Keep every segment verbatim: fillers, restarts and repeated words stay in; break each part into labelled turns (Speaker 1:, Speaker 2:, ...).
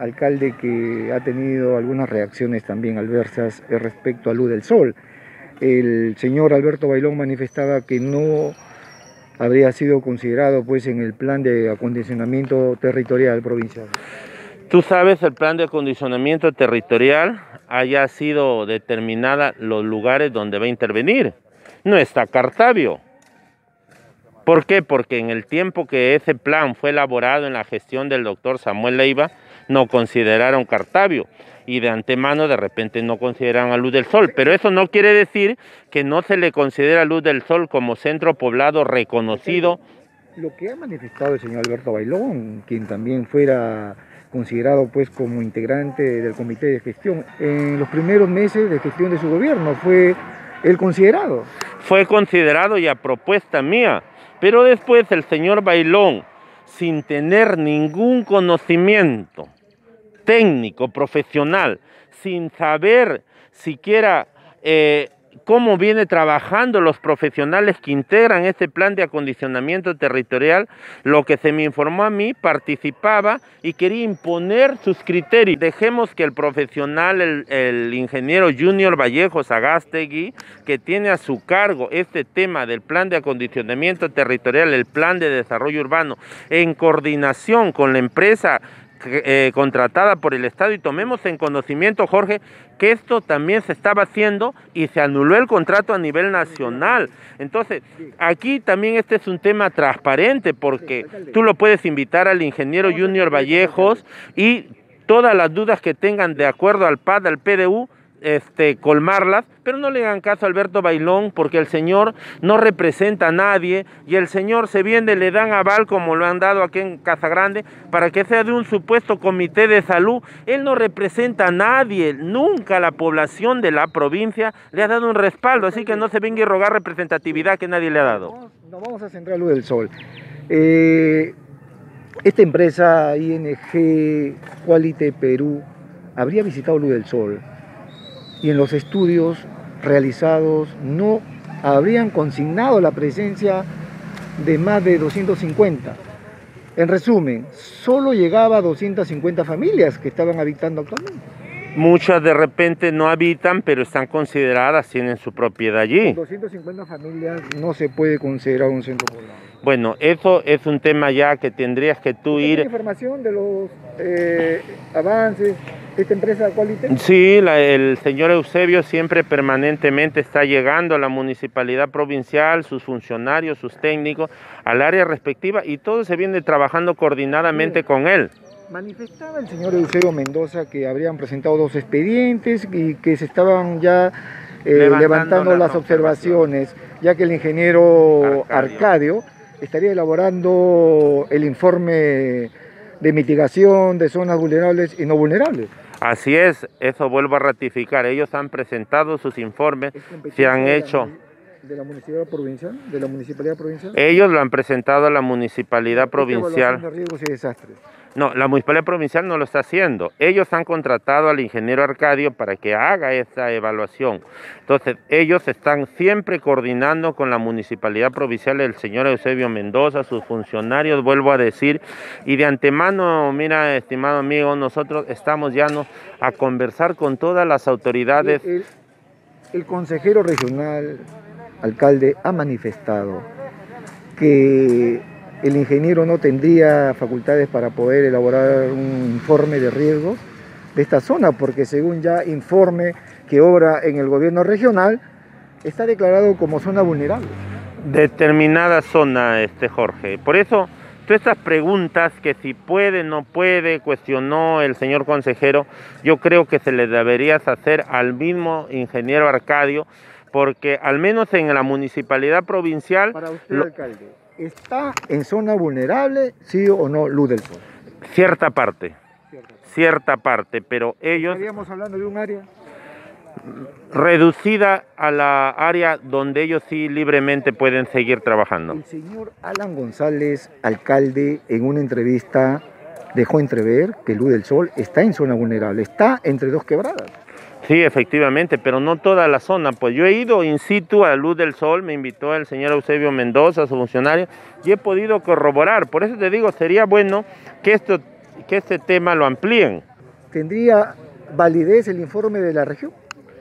Speaker 1: alcalde, que ha tenido algunas reacciones también adversas respecto a Luz del Sol. El señor Alberto Bailón manifestaba que no habría sido considerado pues en el plan de acondicionamiento territorial provincial.
Speaker 2: Tú sabes, el plan de acondicionamiento territorial haya sido determinada los lugares donde va a intervenir. No está Cartabio. ¿Por qué? Porque en el tiempo que ese plan fue elaborado en la gestión del doctor Samuel Leiva, no consideraron Cartabio. Y de antemano de repente no consideran a Luz del Sol, pero eso no quiere decir que no se le considera a Luz del Sol como centro poblado reconocido.
Speaker 1: Lo que ha manifestado el señor Alberto Bailón, quien también fuera considerado pues como integrante del comité de gestión, en los primeros meses de gestión de su gobierno fue el considerado.
Speaker 2: Fue considerado y a propuesta mía, pero después el señor Bailón, sin tener ningún conocimiento técnico, profesional, sin saber siquiera eh, cómo viene trabajando los profesionales que integran este plan de acondicionamiento territorial, lo que se me informó a mí, participaba y quería imponer sus criterios. Dejemos que el profesional, el, el ingeniero Junior Vallejo Sagástegui, que tiene a su cargo este tema del plan de acondicionamiento territorial, el plan de desarrollo urbano, en coordinación con la empresa Eh, contratada por el Estado, y tomemos en conocimiento, Jorge, que esto también se estaba haciendo y se anuló el contrato a nivel nacional. Entonces, aquí también este es un tema transparente, porque tú lo puedes invitar al ingeniero Junior Vallejos y todas las dudas que tengan de acuerdo al P A D, al P D U, Este, colmarlas, pero no le hagan caso a Alberto Bailón, porque el señor no representa a nadie y el señor se viene, le dan aval como lo han dado aquí en Casagrande para que sea de un supuesto comité de salud. Él no representa a nadie, nunca la población de la provincia le ha dado un respaldo, así que no se venga a rogar representatividad que nadie le ha dado.
Speaker 1: Nos vamos a centrar en Luz del Sol. Eh, esta empresa I N G Quality Perú habría visitado Luz del Sol, y en los estudios realizados no habrían consignado la presencia de más de doscientas cincuenta. En resumen, solo llegaba a doscientas cincuenta familias que estaban habitando actualmente.
Speaker 2: Muchas de repente no habitan, pero están consideradas, tienen su propiedad allí.
Speaker 1: Con doscientas cincuenta familias no se puede considerar un centro poblado.
Speaker 2: Bueno, eso es un tema ya que tendrías que tú ir...
Speaker 1: ¿Tiene información de los eh, avances de esta empresa Quality?
Speaker 2: Sí, la, el señor Eusebio siempre permanentemente está llegando a la municipalidad provincial, sus funcionarios, sus técnicos, al área respectiva, y todo se viene trabajando coordinadamente Bien. con él.
Speaker 1: Manifestaba el señor Eusebio Mendoza que habrían presentado dos expedientes y que se estaban ya eh, levantando, levantando las observaciones, ya que el ingeniero Arcadio. Arcadio estaría elaborando el informe de mitigación de zonas vulnerables y no vulnerables.
Speaker 2: Así es, eso vuelvo a ratificar. Ellos han presentado sus informes, se han hecho...
Speaker 1: ¿De la municipalidad provincial? ¿De la municipalidad provincial?
Speaker 2: Ellos lo han presentado a la municipalidad provincial.
Speaker 1: De riesgos y desastres.
Speaker 2: No, la municipalidad provincial no lo está haciendo. Ellos han contratado al ingeniero Arcadio para que haga esa evaluación. Entonces, ellos están siempre coordinando con la municipalidad provincial, el señor Eusebio Mendoza, sus funcionarios, vuelvo a decir. Y de antemano, mira, estimado amigo, nosotros estamos ya no, a conversar con todas las autoridades.
Speaker 1: El, el, el consejero regional, alcalde, ha manifestado que el ingeniero no tendría facultades para poder elaborar un informe de riesgos de esta zona, porque según ya informe que obra en el gobierno regional, está declarado como zona vulnerable.
Speaker 2: Determinada zona, este Jorge. Por eso, todas estas preguntas que si puede, no puede, cuestionó el señor consejero, yo creo que se les deberías hacer al mismo ingeniero Arcadio, porque al menos en la municipalidad provincial...
Speaker 1: Para usted, lo... alcalde, ¿está en zona vulnerable, sí o no, Luz del Sol?
Speaker 2: Cierta parte, cierta, cierta parte, pero ellos...
Speaker 1: ¿Estaríamos hablando de un área?
Speaker 2: Reducida a la área donde ellos sí libremente pueden seguir trabajando.
Speaker 1: El señor Alan González, alcalde, en una entrevista dejó entrever que Luz del Sol está en zona vulnerable, está entre dos quebradas.
Speaker 2: Sí, efectivamente, pero no toda la zona. Pues yo he ido in situ a Luz del Sol, me invitó el señor Eusebio Mendoza, su funcionario, y he podido corroborar. Por eso te digo, sería bueno que, esto, que este tema lo amplíen.
Speaker 1: ¿tendría validez el informe de la región?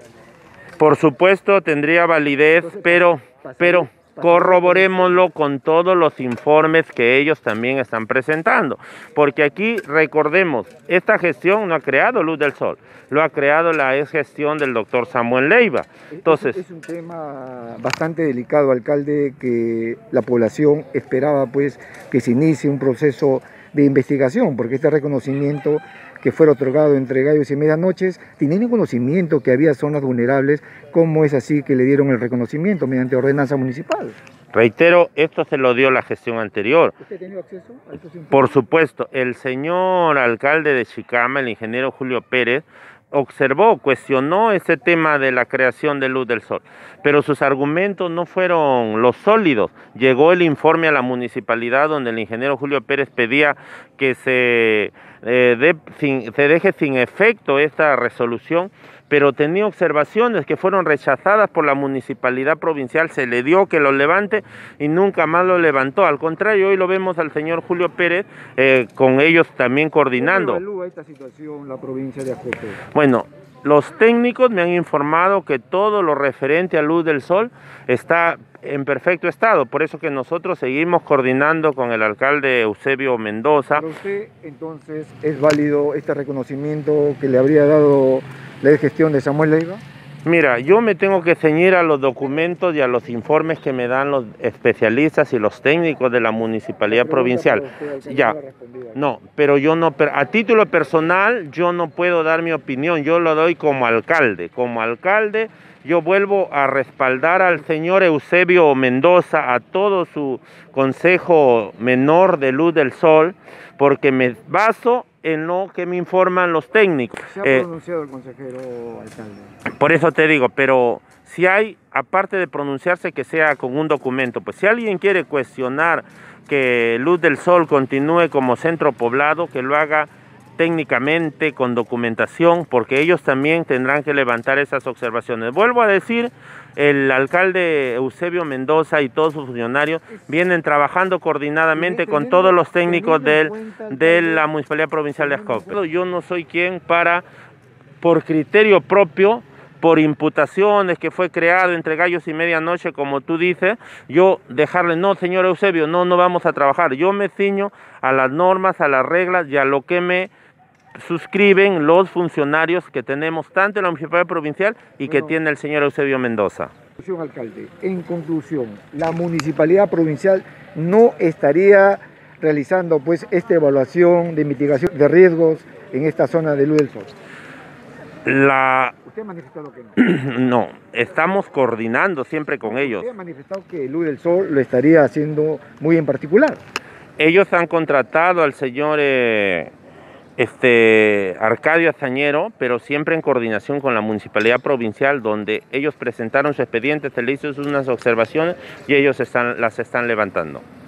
Speaker 2: Por supuesto tendría validez,
Speaker 1: Entonces,
Speaker 2: pero,
Speaker 1: pasaré-
Speaker 2: pero
Speaker 1: pasaré-
Speaker 2: corroborémoslo con todos los informes que ellos también están presentando. Porque aquí, recordemos, esta gestión no ha creado Luz del Sol, lo ha creado la ex gestión del doctor Samuel Leiva. Entonces,
Speaker 1: es, es un tema bastante delicado, alcalde, que la población esperaba pues que se inicie un proceso de investigación, porque este reconocimiento que fuera otorgado entre gallos y medianoches, teniendo conocimiento que había zonas vulnerables, ¿cómo es así que le dieron el reconocimiento mediante ordenanza municipal?
Speaker 2: reitero, esto se lo dio la gestión anterior.
Speaker 1: ¿Usted ha tenido acceso a estos informes?
Speaker 2: Por supuesto, el señor alcalde de Chicama, el ingeniero Julio Pérez, observó, cuestionó ese tema de la creación de Luz del Sol, pero sus argumentos no fueron los sólidos. Llegó el informe a la municipalidad donde el ingeniero Julio Pérez pedía que se, eh, de, sin, se deje sin efecto esta resolución, pero tenía observaciones que fueron rechazadas por la municipalidad provincial, se le dio que lo levante y nunca más lo levantó. Al contrario, hoy lo vemos al señor Julio Pérez eh, con ellos también coordinando.
Speaker 1: ¿Cómo evalúa esta situación la provincia de Ajusco?
Speaker 2: Bueno, los técnicos me han informado que todo lo referente a Luz del Sol está en perfecto estado, por eso que nosotros seguimos coordinando con el alcalde Eusebio Mendoza.
Speaker 1: Para usted, entonces, ¿es válido este reconocimiento que le habría dado la gestión de Samuel Leiva?
Speaker 2: Mira, yo me tengo que ceñir a los documentos y a los informes que me dan los especialistas y los técnicos de la municipalidad provincial. Ya, no, pero yo no, a título personal, yo no puedo dar mi opinión, yo lo doy como alcalde. Como alcalde, yo vuelvo a respaldar al señor Eusebio Mendoza, a todo su consejo menor de Luz del Sol, porque me baso en lo que me informan los técnicos.
Speaker 1: Se ha
Speaker 2: Eh,
Speaker 1: pronunciado el consejero alcalde.
Speaker 2: Por eso te digo, pero si hay, aparte de pronunciarse, que sea con un documento, pues si alguien quiere cuestionar que Luz del Sol continúe como centro poblado, que lo haga técnicamente, con documentación, porque ellos también tendrán que levantar esas observaciones. Vuelvo a decir, el alcalde Eusebio Mendoza y todos sus funcionarios vienen trabajando coordinadamente con todos los técnicos del, de la Municipalidad Provincial de Ajusco. Yo no soy quien para, por criterio propio, por imputaciones que fue creado entre gallos y medianoche, como tú dices, yo dejarle, no, señor Eusebio, no, no vamos a trabajar. Yo me ciño a las normas, a las reglas y a lo que me suscriben los funcionarios que tenemos tanto en la Municipalidad Provincial y que
Speaker 1: bueno,
Speaker 2: tiene el señor Eusebio Mendoza.
Speaker 1: Alcalde, en conclusión, la Municipalidad Provincial no estaría realizando pues esta evaluación de mitigación de riesgos en esta zona de Luz del Sol.
Speaker 2: La...
Speaker 1: Usted ha manifestado que no.
Speaker 2: No, estamos coordinando siempre con ellos.
Speaker 1: Usted ha manifestado que Luz del Sol lo estaría haciendo muy en particular.
Speaker 2: Ellos han contratado al señor eh, este, Arcadio Azañero, pero siempre en coordinación con la Municipalidad Provincial, donde ellos presentaron su expediente, se le hizo unas observaciones y ellos están, las están levantando.